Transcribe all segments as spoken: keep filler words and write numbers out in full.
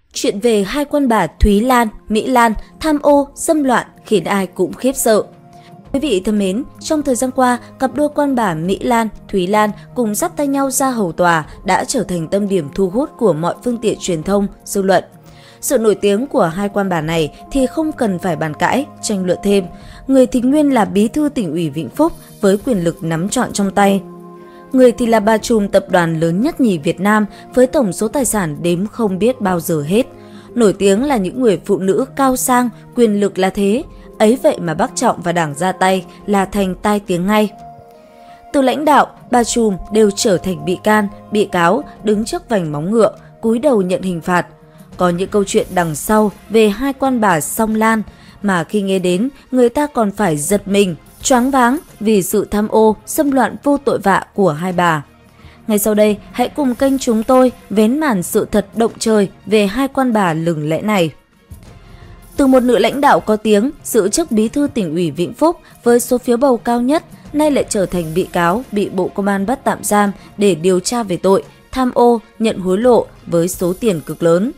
Chuyện về hai con bà Thúy Lan, Mỹ Lan tham ô, dâm loạn khiến ai cũng khiếp sợ. Quý vị thân mến, trong thời gian qua, cặp đôi con bà Mỹ Lan, Thúy Lan cùng dắt tay nhau ra hầu tòa đã trở thành tâm điểm thu hút của mọi phương tiện truyền thông, dư luận. Sự nổi tiếng của hai quan bà này thì không cần phải bàn cãi, tranh luận thêm. Người thì nguyên là bí thư tỉnh ủy Vĩnh Phúc với quyền lực nắm trọn trong tay. Người thì là bà trùm tập đoàn lớn nhất nhì Việt Nam với tổng số tài sản đếm không biết bao giờ hết. Nổi tiếng là những người phụ nữ cao sang, quyền lực là thế. Ấy vậy mà Bác Trọng và Đảng ra tay là thành tai tiếng ngay. Từ lãnh đạo, bà trùm đều trở thành bị can, bị cáo đứng trước vành móng ngựa, cúi đầu nhận hình phạt. Có những câu chuyện đằng sau về hai con bà Song Lan mà khi nghe đến người ta còn phải giật mình, choáng váng vì sự tham ô, xâm loạn vô tội vạ của hai bà. Ngay sau đây, hãy cùng kênh chúng tôi vén màn sự thật động trời về hai con bà lừng lẫy này. Từ một nữ lãnh đạo có tiếng, giữ chức bí thư tỉnh ủy Vĩnh Phúc với số phiếu bầu cao nhất, nay lại trở thành bị cáo bị Bộ Công an bắt tạm giam để điều tra về tội tham ô, nhận hối lộ với số tiền cực lớn.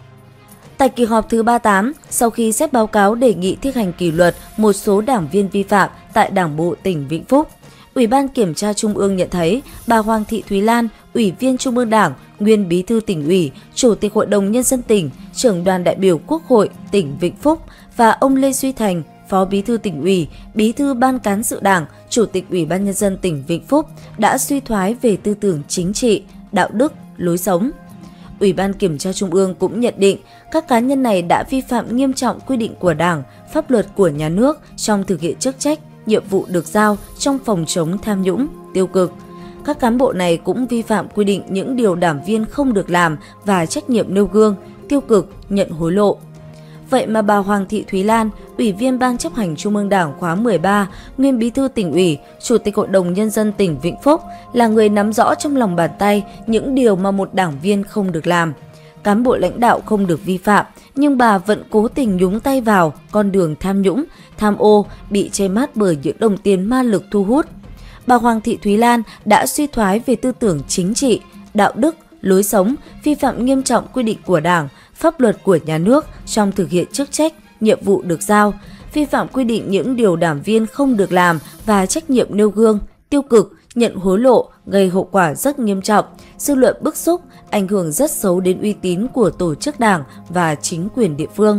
Tại kỳ họp thứ ba mươi tám, sau khi xét báo cáo đề nghị thi hành kỷ luật một số đảng viên vi phạm tại Đảng bộ tỉnh Vĩnh Phúc, Ủy ban Kiểm tra Trung ương nhận thấy bà Hoàng Thị Thúy Lan, Ủy viên Trung ương Đảng, nguyên Bí thư tỉnh ủy, Chủ tịch Hội đồng Nhân dân tỉnh, trưởng đoàn đại biểu Quốc hội tỉnh Vĩnh Phúc và ông Lê Duy Thành, Phó Bí thư tỉnh ủy, Bí thư Ban cán sự Đảng, Chủ tịch Ủy ban Nhân dân tỉnh Vĩnh Phúc đã suy thoái về tư tưởng chính trị, đạo đức, lối sống. Ủy ban Kiểm tra Trung ương cũng nhận định các cá nhân này đã vi phạm nghiêm trọng quy định của Đảng, pháp luật của nhà nước trong thực hiện chức trách, nhiệm vụ được giao trong phòng chống tham nhũng, tiêu cực. Các cán bộ này cũng vi phạm quy định những điều đảng viên không được làm và trách nhiệm nêu gương, tiêu cực, nhận hối lộ. Vậy mà bà Hoàng Thị Thúy Lan, Ủy viên Ban chấp hành Trung ương Đảng khóa mười ba, nguyên Bí thư tỉnh ủy, Chủ tịch Hội đồng Nhân dân tỉnh Vĩnh Phúc là người nắm rõ trong lòng bàn tay những điều mà một đảng viên không được làm. Cán bộ lãnh đạo không được vi phạm, nhưng bà vẫn cố tình nhúng tay vào con đường tham nhũng, tham ô, bị che mắt bởi những đồng tiền ma lực thu hút. Bà Hoàng Thị Thúy Lan đã suy thoái về tư tưởng chính trị, đạo đức, lối sống, vi phạm nghiêm trọng quy định của Đảng, pháp luật của nhà nước trong thực hiện chức trách, nhiệm vụ được giao, vi phạm quy định những điều đảng viên không được làm và trách nhiệm nêu gương, tiêu cực, nhận hối lộ gây hậu quả rất nghiêm trọng, dư luận bức xúc, ảnh hưởng rất xấu đến uy tín của tổ chức Đảng và chính quyền địa phương.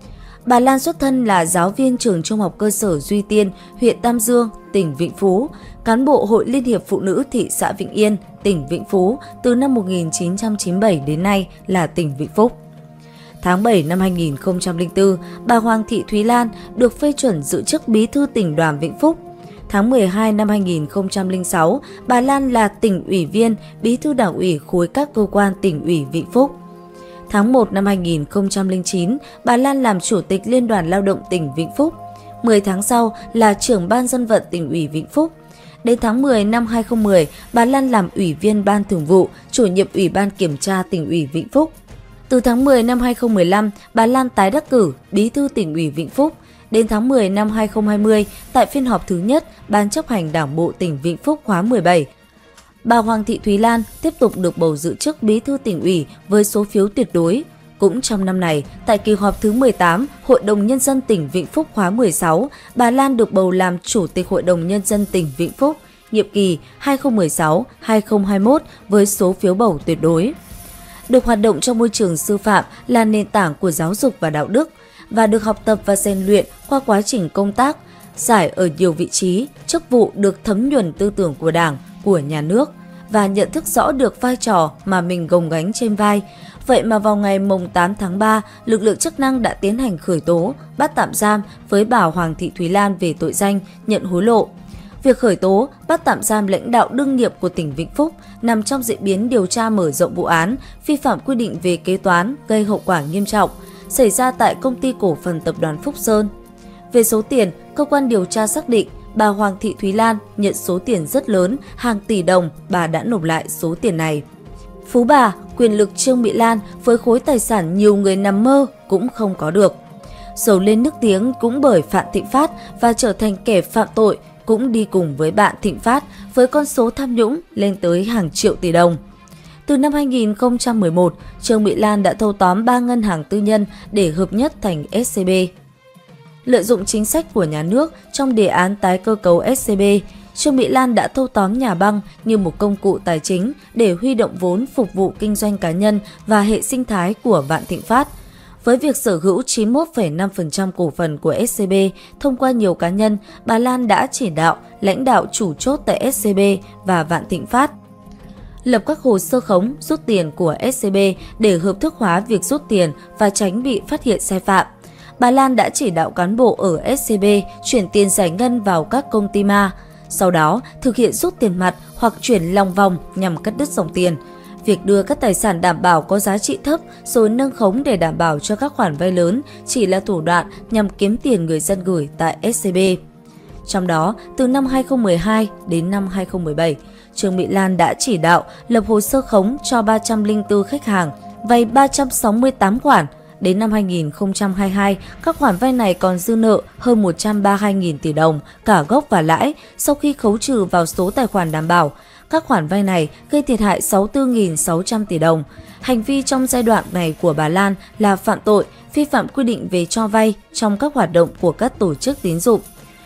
Bà Lan xuất thân là giáo viên trường Trung học cơ sở Duy Tiên, huyện Tam Dương, tỉnh Vĩnh Phúc, cán bộ Hội Liên hiệp Phụ nữ thị xã Vĩnh Yên, tỉnh Vĩnh Phúc từ năm một nghìn chín trăm chín mươi bảy đến nay là tỉnh Vĩnh Phúc. Tháng bảy năm hai nghìn không trăm lẻ bốn, bà Hoàng Thị Thúy Lan được phê chuẩn giữ chức Bí thư tỉnh đoàn Vĩnh Phúc. Tháng mười hai năm hai nghìn không trăm lẻ sáu, bà Lan là tỉnh ủy viên, Bí thư Đảng ủy khối các cơ quan tỉnh ủy Vĩnh Phúc. Tháng một năm hai nghìn không trăm lẻ chín, bà Lan làm Chủ tịch Liên đoàn Lao động tỉnh Vĩnh Phúc. mười tháng sau là trưởng Ban dân vận tỉnh ủy Vĩnh Phúc. Đến tháng mười năm hai nghìn không trăm mười, bà Lan làm Ủy viên Ban Thường vụ, Chủ nhiệm Ủy ban Kiểm tra tỉnh ủy Vĩnh Phúc. Từ tháng mười năm hai nghìn không trăm mười lăm, bà Lan tái đắc cử Bí thư tỉnh ủy Vĩnh Phúc. Đến tháng mười năm hai nghìn không trăm hai mươi, tại phiên họp thứ nhất Ban chấp hành Đảng bộ tỉnh Vĩnh Phúc khóa mười bảy, bà Hoàng Thị Thúy Lan tiếp tục được bầu giữ chức Bí thư tỉnh ủy với số phiếu tuyệt đối. Cũng trong năm này, tại kỳ họp thứ mười tám, Hội đồng Nhân dân tỉnh Vĩnh Phúc khóa mười sáu, bà Lan được bầu làm Chủ tịch Hội đồng Nhân dân tỉnh Vĩnh Phúc, nhiệm kỳ hai nghìn không trăm mười sáu đến hai nghìn không trăm hai mươi mốt với số phiếu bầu tuyệt đối. Được hoạt động trong môi trường sư phạm là nền tảng của giáo dục và đạo đức, và được học tập và rèn luyện qua quá trình công tác, giải ở nhiều vị trí, chức vụ được thấm nhuần tư tưởng của Đảng, của nhà nước và nhận thức rõ được vai trò mà mình gồng gánh trên vai. Vậy mà vào ngày mùng tám tháng ba, lực lượng chức năng đã tiến hành khởi tố, bắt tạm giam với bà Hoàng Thị Thúy Lan về tội danh nhận hối lộ. Việc khởi tố, bắt tạm giam lãnh đạo đương nhiệm của tỉnh Vĩnh Phúc nằm trong diễn biến điều tra mở rộng vụ án vi phạm quy định về kế toán gây hậu quả nghiêm trọng xảy ra tại Công ty Cổ phần Tập đoàn Phúc Sơn. Về số tiền, cơ quan điều tra xác định bà Hoàng Thị Thúy Lan nhận số tiền rất lớn, hàng tỷ đồng, bà đã nộp lại số tiền này. Phú bà, quyền lực Trương Mỹ Lan với khối tài sản nhiều người nằm mơ cũng không có được. Giàu lên nước tiếng cũng bởi Phạm Thịnh Phát và trở thành kẻ phạm tội cũng đi cùng với bạn Thịnh Phát với con số tham nhũng lên tới hàng triệu tỷ đồng. Từ năm hai nghìn không trăm mười một, Trương Mỹ Lan đã thâu tóm ba ngân hàng tư nhân để hợp nhất thành ét xê bê. Lợi dụng chính sách của nhà nước trong đề án tái cơ cấu ét xê bê, Trương Mỹ Lan đã thâu tóm nhà băng như một công cụ tài chính để huy động vốn phục vụ kinh doanh cá nhân và hệ sinh thái của Vạn Thịnh Phát. Với việc sở hữu chín mươi mốt phẩy năm phần trăm cổ phần của ét xê bê thông qua nhiều cá nhân, bà Lan đã chỉ đạo lãnh đạo chủ chốt tại ét xê bê và Vạn Thịnh Phát lập các hồ sơ khống rút tiền của ét xê bê để hợp thức hóa việc rút tiền và tránh bị phát hiện sai phạm. Bà Lan đã chỉ đạo cán bộ ở ét xê bê chuyển tiền giải ngân vào các công ty ma, sau đó thực hiện rút tiền mặt hoặc chuyển lòng vòng nhằm cắt đứt dòng tiền. Việc đưa các tài sản đảm bảo có giá trị thấp rồi nâng khống để đảm bảo cho các khoản vay lớn chỉ là thủ đoạn nhằm kiếm tiền người dân gửi tại ét xê bê. Trong đó, từ năm hai nghìn không trăm mười hai đến năm hai nghìn không trăm mười bảy, Trương Mỹ Lan đã chỉ đạo lập hồ sơ khống cho ba trăm lẻ bốn khách hàng, vay ba trăm sáu mươi tám khoản. Đến năm hai nghìn không trăm hai mươi hai, các khoản vay này còn dư nợ hơn một trăm ba mươi hai nghìn tỷ đồng, cả gốc và lãi, sau khi khấu trừ vào số tài khoản đảm bảo. Các khoản vay này gây thiệt hại sáu mươi tư nghìn sáu trăm tỷ đồng. Hành vi trong giai đoạn này của bà Lan là phạm tội, vi phạm quy định về cho vay trong các hoạt động của các tổ chức tín dụng.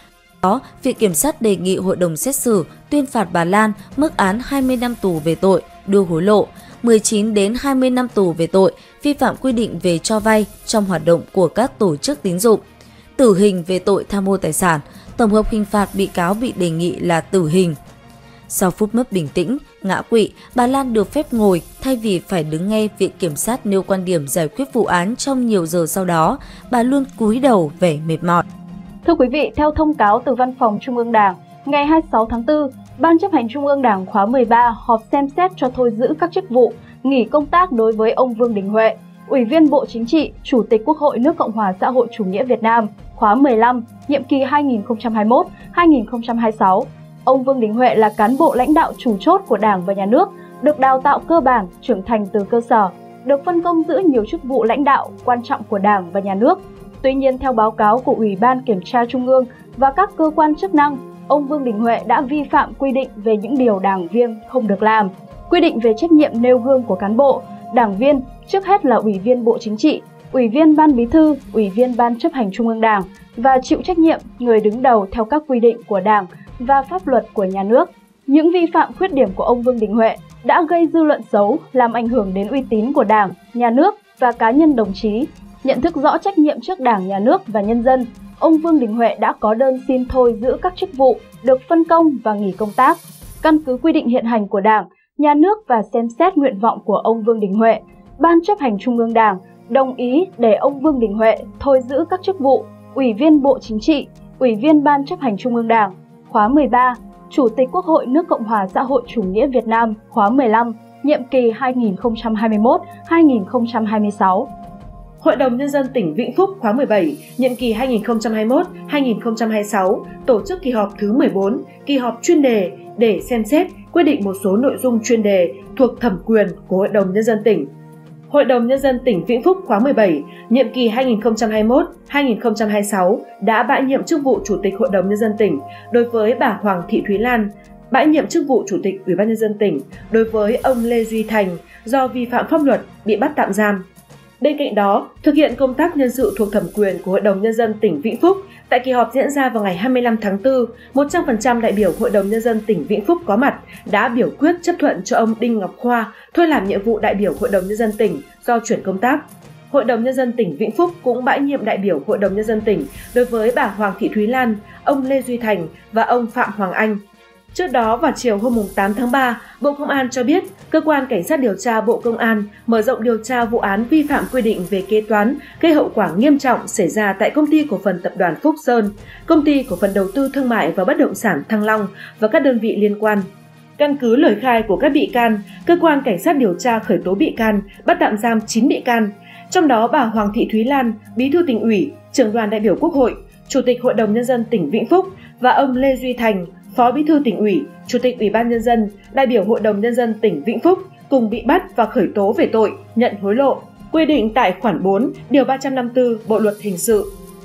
Đó, Viện Kiểm sát đề nghị Hội đồng xét xử tuyên phạt bà Lan mức án hai mươi năm tù về tội đưa hối lộ, mười chín đến hai mươi năm tù về tội vi phạm quy định về cho vay trong hoạt động của các tổ chức tín dụng, tử hình về tội tham ô tài sản. Tổng hợp hình phạt bị cáo bị đề nghị là tử hình. Sau phút mất bình tĩnh, ngã quỵ, bà Lan được phép ngồi thay vì phải đứng nghe Viện Kiểm sát nêu quan điểm giải quyết vụ án trong nhiều giờ sau đó, bà luôn cúi đầu vẻ mệt mỏi. Thưa quý vị, theo thông cáo từ Văn phòng Trung ương Đảng, ngày hai mươi sáu tháng tư, Ban chấp hành Trung ương Đảng khóa mười ba họp xem xét cho thôi giữ các chức vụ, nghỉ công tác đối với ông Vương Đình Huệ, Ủy viên Bộ Chính trị, Chủ tịch Quốc hội nước Cộng hòa xã hội chủ nghĩa Việt Nam, khóa mười lăm, nhiệm kỳ hai nghìn không trăm hai mươi mốt đến hai nghìn không trăm hai mươi sáu. Ông Vương Đình Huệ là cán bộ lãnh đạo chủ chốt của Đảng và Nhà nước, được đào tạo cơ bản, trưởng thành từ cơ sở, được phân công giữ nhiều chức vụ lãnh đạo quan trọng của Đảng và Nhà nước. Tuy nhiên, theo báo cáo của Ủy ban Kiểm tra Trung ương và các cơ quan chức năng, ông Vương Đình Huệ đã vi phạm quy định về những điều đảng viên không được làm, quy định về trách nhiệm nêu gương của cán bộ, đảng viên, trước hết là Ủy viên Bộ Chính trị, Ủy viên Ban Bí thư, Ủy viên Ban chấp hành Trung ương Đảng và chịu trách nhiệm người đứng đầu theo các quy định của Đảng và pháp luật của nhà nước. Những vi phạm khuyết điểm của ông Vương Đình Huệ đã gây dư luận xấu, làm ảnh hưởng đến uy tín của Đảng, Nhà nước và cá nhân đồng chí. Nhận thức rõ trách nhiệm trước Đảng, Nhà nước và nhân dân, ông Vương Đình Huệ đã có đơn xin thôi giữ các chức vụ, được phân công và nghỉ công tác. Căn cứ quy định hiện hành của Đảng, Nhà nước và xem xét nguyện vọng của ông Vương Đình Huệ, Ban chấp hành Trung ương Đảng đồng ý để ông Vương Đình Huệ thôi giữ các chức vụ Ủy viên Bộ Chính trị, Ủy viên Ban chấp hành Trung ương Đảng, khóa mười ba, Chủ tịch Quốc hội nước Cộng hòa xã hội chủ nghĩa Việt Nam, khóa mười lăm, nhiệm kỳ hai nghìn không trăm hai mươi mốt đến hai nghìn không trăm hai mươi sáu. Hội đồng Nhân dân tỉnh Vĩnh Phúc khóa mười bảy, nhiệm kỳ hai nghìn không trăm hai mươi mốt đến hai nghìn không trăm hai mươi sáu, tổ chức kỳ họp thứ mười bốn, kỳ họp chuyên đề để xem xét quyết định một số nội dung chuyên đề thuộc thẩm quyền của Hội đồng Nhân dân tỉnh. Hội đồng Nhân dân tỉnh Vĩnh Phúc khóa mười bảy, nhiệm kỳ hai nghìn không trăm hai mươi mốt đến hai nghìn không trăm hai mươi sáu đã bãi nhiệm chức vụ Chủ tịch Hội đồng Nhân dân tỉnh đối với bà Hoàng Thị Thúy Lan, bãi nhiệm chức vụ Chủ tịch Ủy ban Nhân dân tỉnh đối với ông Lê Duy Thành do vi phạm pháp luật bị bắt tạm giam. Bên cạnh đó, thực hiện công tác nhân sự thuộc thẩm quyền của Hội đồng Nhân dân tỉnh Vĩnh Phúc, tại kỳ họp diễn ra vào ngày hai mươi lăm tháng tư, một trăm phần trăm đại biểu Hội đồng Nhân dân tỉnh Vĩnh Phúc có mặt đã biểu quyết chấp thuận cho ông Đinh Ngọc Khoa thôi làm nhiệm vụ đại biểu Hội đồng Nhân dân tỉnh do chuyển công tác. Hội đồng Nhân dân tỉnh Vĩnh Phúc cũng bãi nhiệm đại biểu Hội đồng Nhân dân tỉnh đối với bà Hoàng Thị Thúy Lan, ông Lê Duy Thành và ông Phạm Hoàng Anh. Trước đó, vào chiều hôm tám tháng ba, Bộ Công an cho biết Cơ quan Cảnh sát điều tra Bộ Công an mở rộng điều tra vụ án vi phạm quy định về kế toán gây hậu quả nghiêm trọng xảy ra tại Công ty Cổ phần Tập đoàn Phúc Sơn, Công ty Cổ phần Đầu tư Thương mại và Bất động sản Thăng Long và các đơn vị liên quan. Căn cứ lời khai của các bị can, Cơ quan Cảnh sát điều tra khởi tố bị can, bắt tạm giam chín bị can, trong đó bà Hoàng Thị Thúy Lan, Bí thư Tỉnh ủy, Trưởng đoàn đại biểu Quốc hội, Chủ tịch Hội đồng Nhân dân tỉnh Vĩnh Phúc và ông Lê Duy Thành, Phó Bí thư Tỉnh ủy, Chủ tịch Ủy ban Nhân dân, đại biểu Hội đồng Nhân dân tỉnh Vĩnh Phúc cùng bị bắt và khởi tố về tội nhận hối lộ, quy định tại khoản bốn, điều ba trăm năm mươi tư Bộ luật hình sự.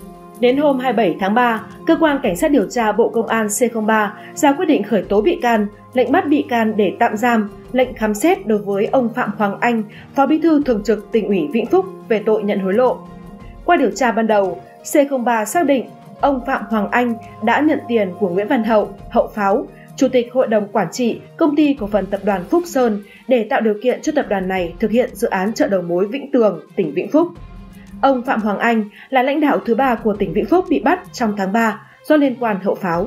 Đến hôm hai mươi bảy tháng ba, Cơ quan Cảnh sát điều tra Bộ Công an C không ba ra quyết định khởi tố bị can, lệnh bắt bị can để tạm giam, lệnh khám xét đối với ông Phạm Hoàng Anh, Phó Bí thư Thường trực Tỉnh ủy Vĩnh Phúc về tội nhận hối lộ. Qua điều tra ban đầu, C không ba xác định ông Phạm Hoàng Anh đã nhận tiền của Nguyễn Văn Hậu, Hậu Pháo, Chủ tịch Hội đồng Quản trị Công ty Cổ phần Tập đoàn Phúc Sơn để tạo điều kiện cho tập đoàn này thực hiện dự án chợ đầu mối Vĩnh Tường, tỉnh Vĩnh Phúc. Ông Phạm Hoàng Anh là lãnh đạo thứ ba của tỉnh Vĩnh Phúc bị bắt trong tháng ba do liên quan Hậu Pháo.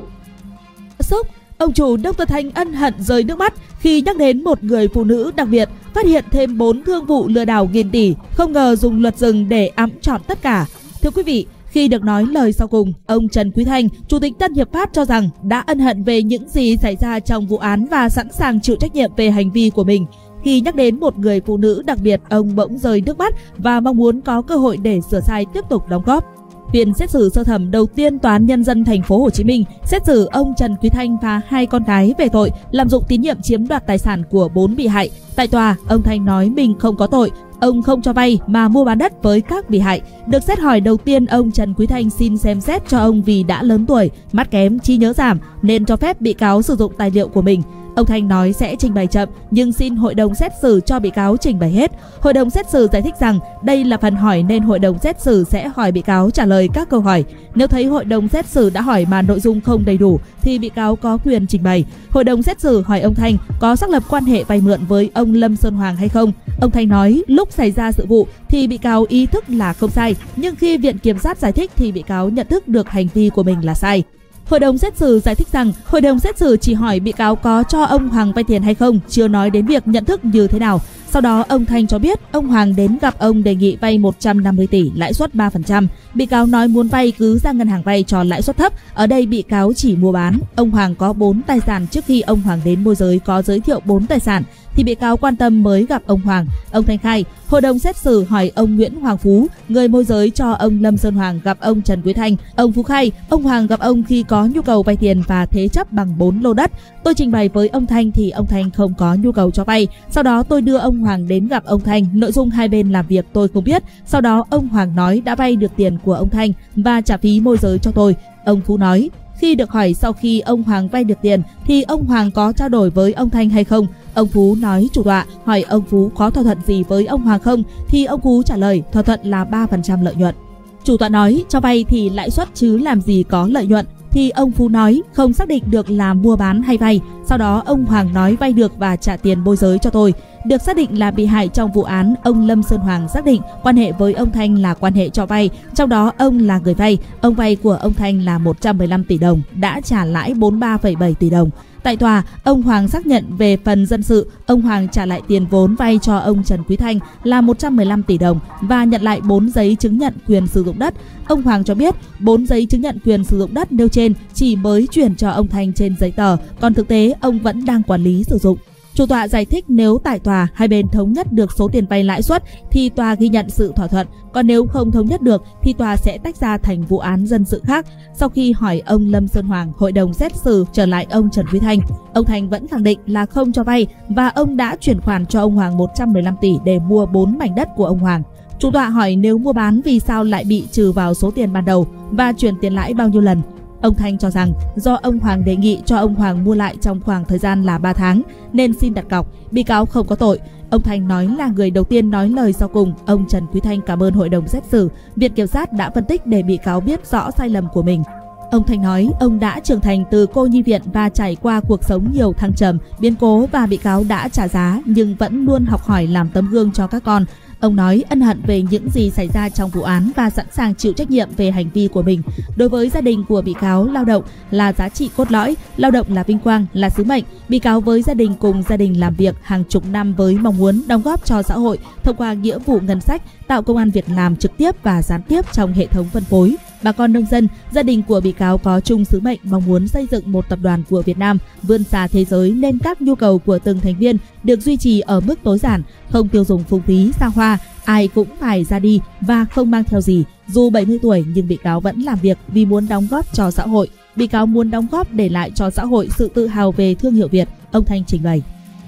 Sốc, ông chủ đốc tơ Thanh ân hận rơi nước mắt khi nhắc đến một người phụ nữ đặc biệt phát hiện thêm bốn thương vụ lừa đảo nghìn tỷ, không ngờ dùng luật rừng để ẵm trọn tất cả. Thưa quý vị, khi được nói lời sau cùng, ông Trần Quý Thanh, Chủ tịch Tân Hiệp Phát cho rằng đã ân hận về những gì xảy ra trong vụ án và sẵn sàng chịu trách nhiệm về hành vi của mình. Khi nhắc đến một người phụ nữ đặc biệt, ông bỗng rơi nước mắt và mong muốn có cơ hội để sửa sai tiếp tục đóng góp. Phiên xét xử sơ thẩm đầu tiên Tòa án Nhân dân Thành phố Hồ Chí Minh xét xử ông Trần Quý Thanh và hai con gái về tội lạm dụng tín nhiệm chiếm đoạt tài sản của bốn bị hại. Tại tòa, ông Thanh nói mình không có tội, ông không cho vay mà mua bán đất với các bị hại. Được xét hỏi đầu tiên, ông Trần Quý Thanh xin xem xét cho ông vì đã lớn tuổi, mắt kém, trí nhớ giảm nên cho phép bị cáo sử dụng tài liệu của mình. Ông Thanh nói sẽ trình bày chậm nhưng xin hội đồng xét xử cho bị cáo trình bày hết. Hội đồng xét xử giải thích rằng đây là phần hỏi nên hội đồng xét xử sẽ hỏi bị cáo trả lời các câu hỏi. Nếu thấy hội đồng xét xử đã hỏi mà nội dung không đầy đủ thì bị cáo có quyền trình bày. Hội đồng xét xử hỏi ông Thanh có xác lập quan hệ vay mượn với ông Lâm Sơn Hoàng hay không. Ông Thanh nói lúc xảy ra sự vụ thì bị cáo ý thức là không sai, nhưng khi viện kiểm sát giải thích thì bị cáo nhận thức được hành vi của mình là sai. Hội đồng xét xử giải thích rằng hội đồng xét xử chỉ hỏi bị cáo có cho ông Hoàng vay tiền hay không, chưa nói đến việc nhận thức như thế nào. Sau đó ông Thanh cho biết ông Hoàng đến gặp ông đề nghị vay một trăm năm mươi tỷ, lãi suất ba phần trăm. Bị cáo nói muốn vay cứ ra ngân hàng vay cho lãi suất thấp, ở đây bị cáo chỉ mua bán. Ông Hoàng có bốn tài sản, trước khi ông Hoàng đến môi giới có giới thiệu bốn tài sản thì bị cáo quan tâm mới gặp ông Hoàng. Ông Thanh khai, hội đồng xét xử hỏi ông Nguyễn Hoàng Phú, người môi giới cho ông Lâm Sơn Hoàng gặp ông Trần Quý Thanh. Ông Phú khai, ông Hoàng gặp ông khi có nhu cầu vay tiền và thế chấp bằng bốn lô đất. Tôi trình bày với ông Thanh thì ông Thanh không có nhu cầu cho vay. Sau đó tôi đưa ông Hoàng đến gặp ông Thanh, nội dung hai bên làm việc tôi không biết. Sau đó ông Hoàng nói đã vay được tiền của ông Thanh và trả phí môi giới cho tôi. Ông Phú nói, khi được hỏi sau khi ông Hoàng vay được tiền thì ông Hoàng có trao đổi với ông Thanh hay không. Ông Phú nói chủ tọa hỏi ông Phú có thỏa thuận gì với ông Hoàng không thì ông Phú trả lời thỏa thuận là ba phần trăm lợi nhuận. Chủ tọa nói cho vay thì lãi suất chứ làm gì có lợi nhuận, thì ông Phú nói không xác định được là mua bán hay vay. Sau đó ông Hoàng nói vay được và trả tiền môi giới cho tôi. Được xác định là bị hại trong vụ án, ông Lâm Sơn Hoàng xác định quan hệ với ông Thanh là quan hệ cho vay, trong đó ông là người vay. Ông vay của ông Thanh là một trăm mười lăm tỷ đồng, đã trả lãi bốn mươi ba phẩy bảy tỷ đồng. Tại tòa, ông Hoàng xác nhận về phần dân sự, ông Hoàng trả lại tiền vốn vay cho ông Trần Quý Thanh là một trăm mười lăm tỷ đồng và nhận lại bốn giấy chứng nhận quyền sử dụng đất. Ông Hoàng cho biết bốn giấy chứng nhận quyền sử dụng đất nêu trên chỉ mới chuyển cho ông Thanh trên giấy tờ, còn thực tế ông vẫn đang quản lý sử dụng. Chủ tọa giải thích nếu tại tòa hai bên thống nhất được số tiền vay lãi suất thì tòa ghi nhận sự thỏa thuận, còn nếu không thống nhất được thì tòa sẽ tách ra thành vụ án dân sự khác. Sau khi hỏi ông Lâm Sơn Hoàng, hội đồng xét xử trở lại ông Trần Quý Thanh. Ông Thanh vẫn khẳng định là không cho vay và ông đã chuyển khoản cho ông Hoàng một trăm mười lăm tỷ để mua bốn mảnh đất của ông Hoàng. Chủ tọa hỏi nếu mua bán vì sao lại bị trừ vào số tiền ban đầu và chuyển tiền lãi bao nhiêu lần. Ông Thanh cho rằng do ông Hoàng đề nghị cho ông Hoàng mua lại trong khoảng thời gian là ba tháng nên xin đặt cọc, bị cáo không có tội. Ông Thanh nói là người đầu tiên nói lời sau cùng. Ông Trần Quý Thanh cảm ơn hội đồng xét xử, viện kiểm sát đã phân tích để bị cáo biết rõ sai lầm của mình. Ông Thanh nói ông đã trưởng thành từ cô nhi viện và trải qua cuộc sống nhiều thăng trầm, biến cố và bị cáo đã trả giá nhưng vẫn luôn học hỏi làm tấm gương cho các con. Ông nói ân hận về những gì xảy ra trong vụ án và sẵn sàng chịu trách nhiệm về hành vi của mình. Đối với gia đình của bị cáo, lao động là giá trị cốt lõi, lao động là vinh quang, là sứ mệnh. Bị cáo với gia đình cùng gia đình làm việc hàng chục năm với mong muốn đóng góp cho xã hội thông qua nghĩa vụ ngân sách, tạo công ăn việc làm trực tiếp và gián tiếp trong hệ thống phân phối. Bà con nông dân, gia đình của bị cáo có chung sứ mệnh mong muốn xây dựng một tập đoàn của Việt Nam vươn xa thế giới nên các nhu cầu của từng thành viên được duy trì ở mức tối giản, không tiêu dùng phung phí xa hoa, ai cũng phải ra đi và không mang theo gì. Dù bảy mươi tuổi nhưng bị cáo vẫn làm việc vì muốn đóng góp cho xã hội. Bị cáo muốn đóng góp để lại cho xã hội sự tự hào về thương hiệu Việt, ông Thanh trình bày.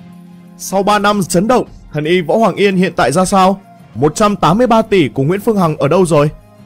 Sau ba năm chấn động, thần y Võ Hoàng Yên hiện tại ra sao? một trăm tám mươi ba tỷ của Nguyễn Phương Hằng ở đâu rồi?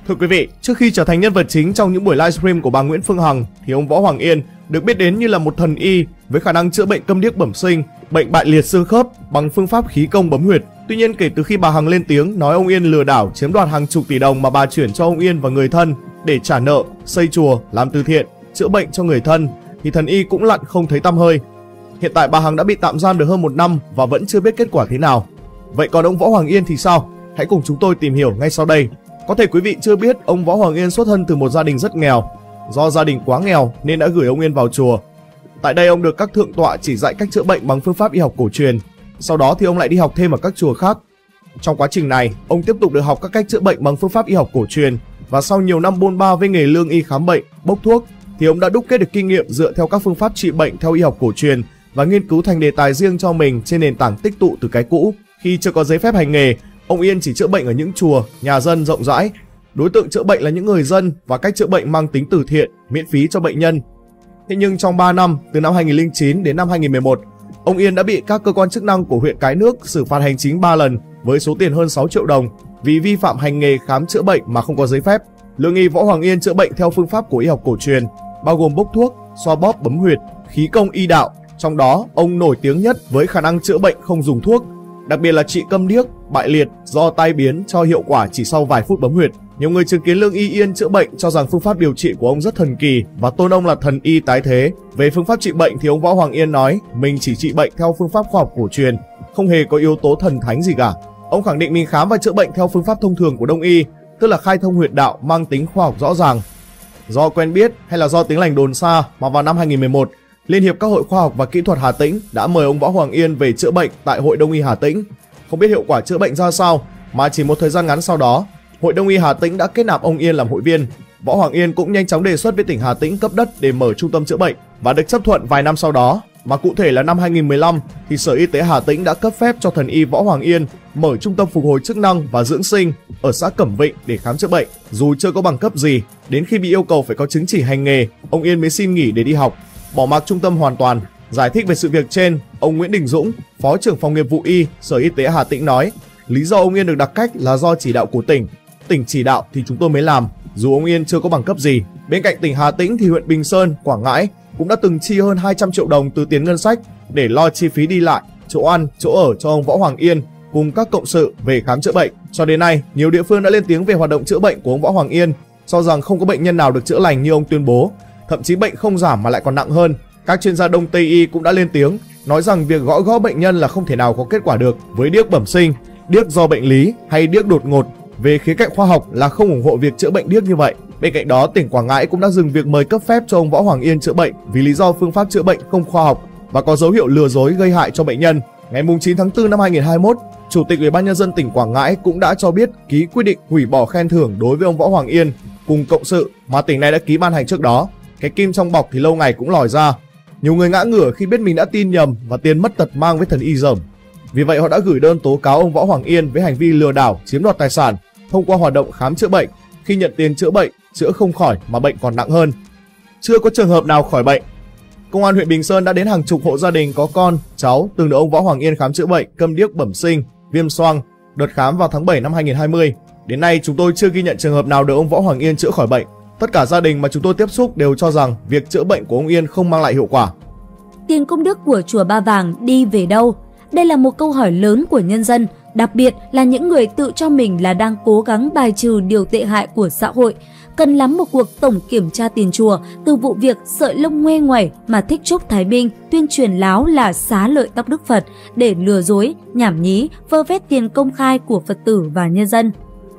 Thưa quý vị, trước khi trở thành nhân vật chính trong những buổi livestream của bà Nguyễn Phương Hằng thì ông Võ Hoàng Yên được biết đến như là một thần y với khả năng chữa bệnh câm điếc bẩm sinh, bệnh bại liệt xương khớp bằng phương pháp khí công bấm huyệt. Tuy nhiên, kể từ khi bà Hằng lên tiếng nói ông Yên lừa đảo chiếm đoạt hàng chục tỷ đồng mà bà chuyển cho ông Yên và người thân để trả nợ, xây chùa, làm từ thiện, chữa bệnh cho người thân thì thần y cũng lặn không thấy tăm hơi. Hiện tại bà Hằng đã bị tạm giam được hơn một năm và vẫn chưa biết kết quả thế nào. Vậy còn ông Võ Hoàng Yên thì sao? Hãy cùng chúng tôi tìm hiểu ngay sau đây. Có thể quý vị chưa biết ông Võ Hoàng Yên xuất thân từ một gia đình rất nghèo. Do gia đình quá nghèo nên đã gửi ông Yên vào chùa. Tại đây ông được các thượng tọa chỉ dạy cách chữa bệnh bằng phương pháp y học cổ truyền. Sau đó thì ông lại đi học thêm ở các chùa khác. Trong quá trình này, ông tiếp tục được học các cách chữa bệnh bằng phương pháp y học cổ truyền. Và sau nhiều năm bôn ba với nghề lương y khám bệnh, bốc thuốc thì ông đã đúc kết được kinh nghiệm dựa theo các phương pháp trị bệnh theo y học cổ truyền và nghiên cứu thành đề tài riêng cho mình trên nền tảng tích tụ từ cái cũ. Khi chưa có giấy phép hành nghề, ông Yên chỉ chữa bệnh ở những chùa, nhà dân rộng rãi. Đối tượng chữa bệnh là những người dân và cách chữa bệnh mang tính từ thiện, miễn phí cho bệnh nhân. Thế nhưng trong ba năm, từ năm hai nghìn không trăm lẻ chín đến năm hai nghìn không trăm mười một, ông Yên đã bị các cơ quan chức năng của huyện Cái Nước xử phạt hành chính ba lần với số tiền hơn sáu triệu đồng vì vi phạm hành nghề khám chữa bệnh mà không có giấy phép. Lương y Võ Hoàng Yên chữa bệnh theo phương pháp của y học cổ truyền, bao gồm bốc thuốc, xoa bóp bấm huyệt, khí công y đạo. Trong đó, ông nổi tiếng nhất với khả năng chữa bệnh không dùng thuốc, đặc biệt là trị câm điếc, bại liệt do tai biến cho hiệu quả chỉ sau vài phút bấm huyệt. Nhiều người chứng kiến Lương y Yên chữa bệnh cho rằng phương pháp điều trị của ông rất thần kỳ và tôn ông là thần y tái thế. Về phương pháp trị bệnh thì ông Võ Hoàng Yên nói mình chỉ trị bệnh theo phương pháp khoa học cổ truyền, không hề có yếu tố thần thánh gì cả. Ông khẳng định mình khám và chữa bệnh theo phương pháp thông thường của Đông y, tức là khai thông huyệt đạo mang tính khoa học rõ ràng. Do quen biết hay là do tiếng lành đồn xa mà vào năm hai nghìn không trăm mười một, Liên hiệp các hội khoa học và kỹ thuật Hà Tĩnh đã mời ông Võ Hoàng Yên về chữa bệnh tại Hội Đông y Hà Tĩnh. Không biết hiệu quả chữa bệnh ra sao mà chỉ một thời gian ngắn sau đó, Hội Đông y Hà Tĩnh đã kết nạp ông Yên làm hội viên. Võ Hoàng Yên cũng nhanh chóng đề xuất với tỉnh Hà Tĩnh cấp đất để mở trung tâm chữa bệnh và được chấp thuận vài năm sau đó. Mà cụ thể là năm hai nghìn không trăm mười lăm thì Sở Y tế Hà Tĩnh đã cấp phép cho thần y Võ Hoàng Yên mở trung tâm phục hồi chức năng và dưỡng sinh ở xã Cẩm Vịnh để khám chữa bệnh. Dù chưa có bằng cấp gì, đến khi bị yêu cầu phải có chứng chỉ hành nghề, ông Yên mới xin nghỉ để đi học, bỏ mặc trung tâm hoàn toàn. Giải thích về sự việc trên, ông Nguyễn Đình Dũng, Phó trưởng phòng nghiệp vụ Y, Sở Y tế Hà Tĩnh nói, lý do ông Yên được đặc cách là do chỉ đạo của tỉnh. Tỉnh chỉ đạo thì chúng tôi mới làm, dù ông Yên chưa có bằng cấp gì. Bên cạnh tỉnh Hà Tĩnh thì huyện Bình Sơn, Quảng Ngãi cũng đã từng chi hơn hai trăm triệu đồng từ tiền ngân sách để lo chi phí đi lại, chỗ ăn, chỗ ở cho ông Võ Hoàng Yên cùng các cộng sự về khám chữa bệnh. Cho đến nay, nhiều địa phương đã lên tiếng về hoạt động chữa bệnh của ông Võ Hoàng Yên, cho rằng không có bệnh nhân nào được chữa lành như ông tuyên bố, thậm chí bệnh không giảm mà lại còn nặng hơn. Các chuyên gia Đông Tây y cũng đã lên tiếng, nói rằng việc gõ gõ bệnh nhân là không thể nào có kết quả được với điếc bẩm sinh, điếc do bệnh lý hay điếc đột ngột. Về khía cạnh khoa học là không ủng hộ việc chữa bệnh điếc như vậy. Bên cạnh đó, tỉnh Quảng Ngãi cũng đã dừng việc mời cấp phép cho ông Võ Hoàng Yên chữa bệnh vì lý do phương pháp chữa bệnh không khoa học và có dấu hiệu lừa dối gây hại cho bệnh nhân. Ngày chín tháng tư năm hai nghìn không trăm hai mươi mốt, Chủ tịch Ủy ban nhân dân tỉnh Quảng Ngãi cũng đã cho biết ký quyết định hủy bỏ khen thưởng đối với ông Võ Hoàng Yên cùng cộng sự mà tỉnh này đã ký ban hành trước đó. Cái kim trong bọc thì lâu ngày cũng lòi ra. Nhiều người ngã ngửa khi biết mình đã tin nhầm và tiền mất tật mang với thần y dởm. Vì vậy họ đã gửi đơn tố cáo ông Võ Hoàng Yên với hành vi lừa đảo, chiếm đoạt tài sản thông qua hoạt động khám chữa bệnh. Khi nhận tiền chữa bệnh, chữa không khỏi mà bệnh còn nặng hơn. Chưa có trường hợp nào khỏi bệnh. Công an huyện Bình Sơn đã đến hàng chục hộ gia đình có con, cháu từng được ông Võ Hoàng Yên khám chữa bệnh câm điếc bẩm sinh, viêm xoang, đợt khám vào tháng bảy năm hai nghìn không trăm hai mươi. Đến nay chúng tôi chưa ghi nhận trường hợp nào được ông Võ Hoàng Yên chữa khỏi bệnh. Tất cả gia đình mà chúng tôi tiếp xúc đều cho rằng việc chữa bệnh của ông Yên không mang lại hiệu quả. Tiền công đức của chùa Ba Vàng đi về đâu? Đây là một câu hỏi lớn của nhân dân, đặc biệt là những người tự cho mình là đang cố gắng bài trừ điều tệ hại của xã hội. Cần lắm một cuộc tổng kiểm tra tiền chùa từ vụ việc sợi lông ngoe ngoẩy mà Thích Trúc Thái Minh tuyên truyền láo là xá lợi tóc Đức Phật để lừa dối, nhảm nhí, vơ vét tiền công khai của Phật tử và nhân dân.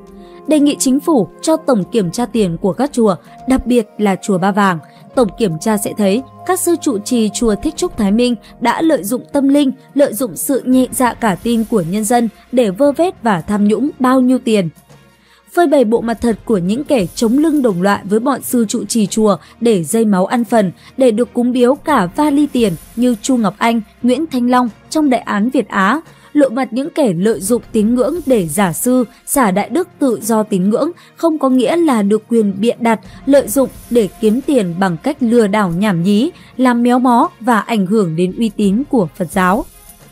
Đề nghị chính phủ cho tổng kiểm tra tiền của các chùa, đặc biệt là chùa Ba Vàng. Tổng kiểm tra sẽ thấy các sư trụ trì chùa Thích Trúc Thái Minh đã lợi dụng tâm linh, lợi dụng sự nhẹ dạ cả tin của nhân dân để vơ vét và tham nhũng bao nhiêu tiền. Phơi bày bộ mặt thật của những kẻ chống lưng đồng loại với bọn sư trụ trì chùa để dây máu ăn phần, để được cúng biếu cả vali tiền như Chu Ngọc Anh, Nguyễn Thanh Long trong đại án Việt Á. Lộ mặt những kẻ lợi dụng tín ngưỡng để giả sư, giả đại đức tự do tín ngưỡng không có nghĩa là được quyền bịa đặt, lợi dụng để kiếm tiền bằng cách lừa đảo nhảm nhí, làm méo mó và ảnh hưởng đến uy tín của Phật giáo.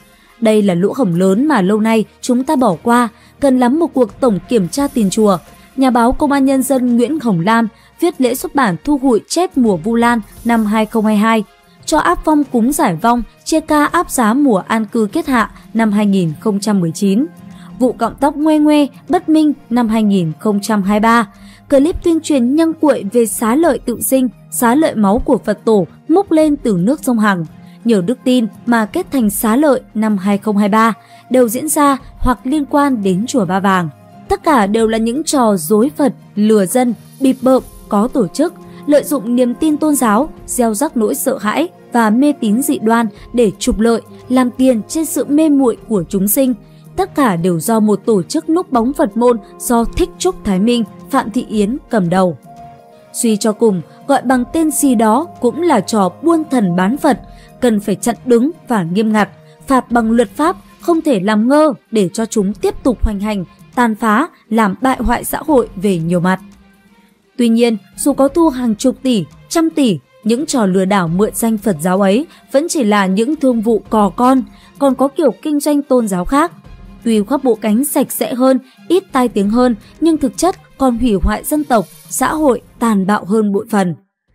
Đây là lỗ hổng lớn mà lâu nay chúng ta bỏ qua, cần lắm một cuộc tổng kiểm tra tiền chùa. nhà báo Công an Nhân dân Nguyễn Hồng Lam viết lễ xuất bản thu hụi chép mùa Vu Lan năm hai không hai hai, cho áp phong cúng giải vong, chia ca áp giá mùa an cư kết hạ năm hai nghìn không trăm mười chín, vụ cọng tóc ngoe ngoe bất minh năm hai nghìn không trăm hai mươi ba, clip tuyên truyền nhăng cuội về xá lợi tự sinh, xá lợi máu của Phật tổ múc lên từ nước sông Hằng, nhờ đức tin mà kết thành xá lợi năm hai không hai ba, đều diễn ra hoặc liên quan đến chùa Ba Vàng. Tất cả đều là những trò dối Phật, lừa dân, bịp bợm, có tổ chức, lợi dụng niềm tin tôn giáo, gieo rắc nỗi sợ hãi và mê tín dị đoan để trục lợi, làm tiền trên sự mê muội của chúng sinh. Tất cả đều do một tổ chức núp bóng Phật môn do Thích Trúc Thái Minh, Phạm Thị Yến cầm đầu. Suy cho cùng, gọi bằng tên gì đó cũng là trò buôn thần bán Phật, cần phải chặn đứng và nghiêm ngặt, phạt bằng luật pháp, không thể làm ngơ để cho chúng tiếp tục hoành hành, tàn phá, làm bại hoại xã hội về nhiều mặt. Tuy nhiên, dù có thu hàng chục tỷ, trăm tỷ, những trò lừa đảo mượn danh Phật giáo ấy vẫn chỉ là những thương vụ cò con, còn có kiểu kinh doanh tôn giáo khác. Tuy khoác bộ cánh sạch sẽ hơn, ít tai tiếng hơn, nhưng thực chất còn hủy hoại dân tộc, xã hội tàn bạo hơn bội phần.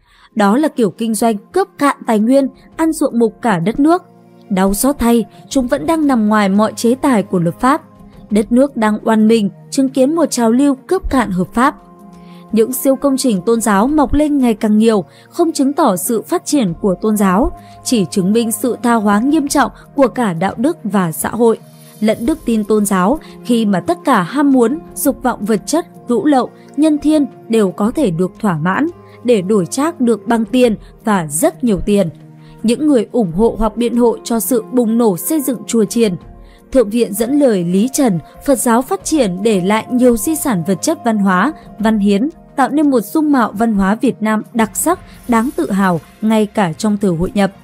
Đó là kiểu kinh doanh cướp cạn tài nguyên, ăn ruộng mục cả đất nước. Đau xót thay, chúng vẫn đang nằm ngoài mọi chế tài của luật pháp. Đất nước đang oằn mình, chứng kiến một trào lưu cướp cạn hợp pháp. Những siêu công trình tôn giáo mọc lên ngày càng nhiều, không chứng tỏ sự phát triển của tôn giáo, chỉ chứng minh sự tha hóa nghiêm trọng của cả đạo đức và xã hội, lẫn đức tin tôn giáo, khi mà tất cả ham muốn, dục vọng vật chất, hữu lậu, nhân thiên đều có thể được thỏa mãn, để đổi trác được bằng tiền và rất nhiều tiền. Những người ủng hộ hoặc biện hộ cho sự bùng nổ xây dựng chùa chiền. Thượng viện dẫn lời Lý Trần, Phật giáo phát triển để lại nhiều di sản vật chất văn hóa, văn hiến, tạo nên một dung mạo văn hóa Việt Nam đặc sắc, đáng tự hào ngay cả trong thời hội nhập.